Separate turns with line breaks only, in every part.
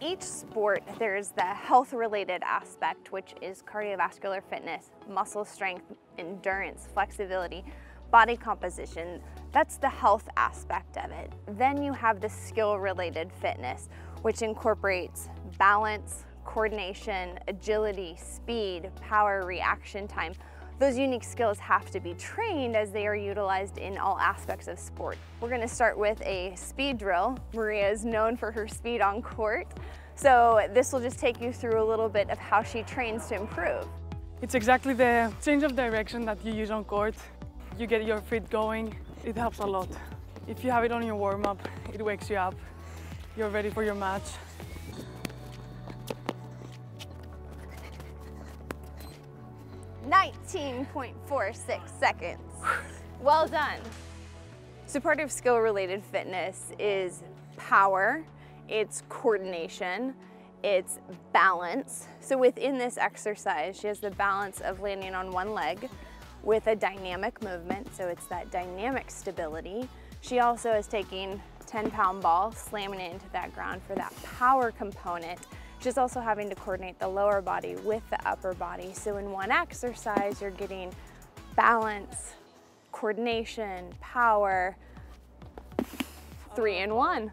each sport, there's the health-related aspect, which is cardiovascular fitness, muscle strength, endurance, flexibility, body composition. That's the health aspect of it. Then you have the skill-related fitness, which incorporates balance, coordination, agility, speed, power, reaction time. Those unique skills have to be trained as they are utilized in all aspects of sport. We're going to start with a speed drill. Maria is known for her speed on court, so this will just take you through a little bit of how she trains to improve.
It's exactly the change of direction that you use on court. You get your feet going, it helps a lot. If you have it on your warm-up, it wakes you up. You're ready for your match.
.46 seconds. Well done. So part of skill-related fitness is power, it's coordination, it's balance. So within this exercise, she has the balance of landing on one leg with a dynamic movement, so it's that dynamic stability. She also is taking 10-pound ball, slamming it into that ground for that power component. She's also having to coordinate the lower body with the upper body. So in one exercise, you're getting balance, coordination, power, 3 in 1.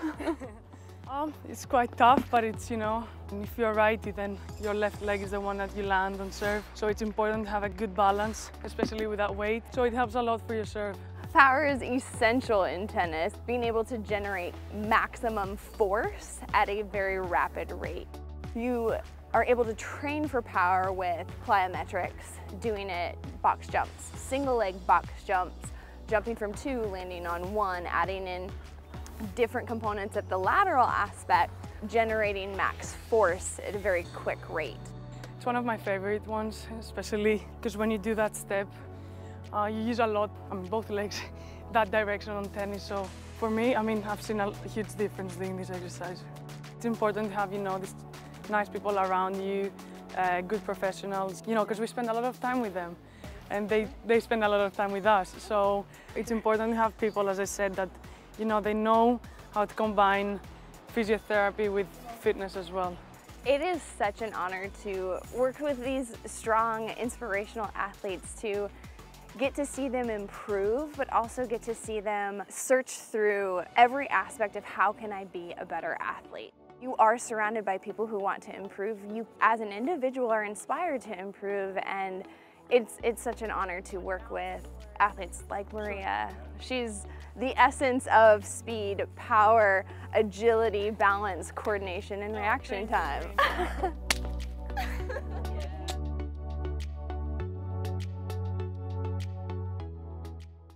It's quite tough, but it's, you know, if you're righty, then your left leg is the one that you land on serve. So it's important to have a good balance, especially with that weight. So it helps a lot for your serve.
Power is essential in tennis, being able to generate maximum force at a very rapid rate. You are able to train for power with plyometrics, doing it box jumps, single leg box jumps, jumping from 2, landing on 1, adding in different components at the lateral aspect, generating max force at a very quick rate.
It's one of my favorite ones, especially because when you do that step, you use a lot on both legs, that direction on tennis. So for me, I mean, I've seen a huge difference doing this exercise. It's important to have, you know, these nice people around you, good professionals, you know, because we spend a lot of time with them and they spend a lot of time with us. So it's important to have people, as I said, that, you know, they know how to combine physiotherapy with fitness as well.
It is such an honor to work with these strong, inspirational athletes, to get to see them improve, but also get to see them search through every aspect of how can I be a better athlete. You are surrounded by people who want to improve. You as an individual are inspired to improve, and it's such an honor to work with athletes like Maria. She's the essence of speed, power, agility, balance, coordination, and reaction time.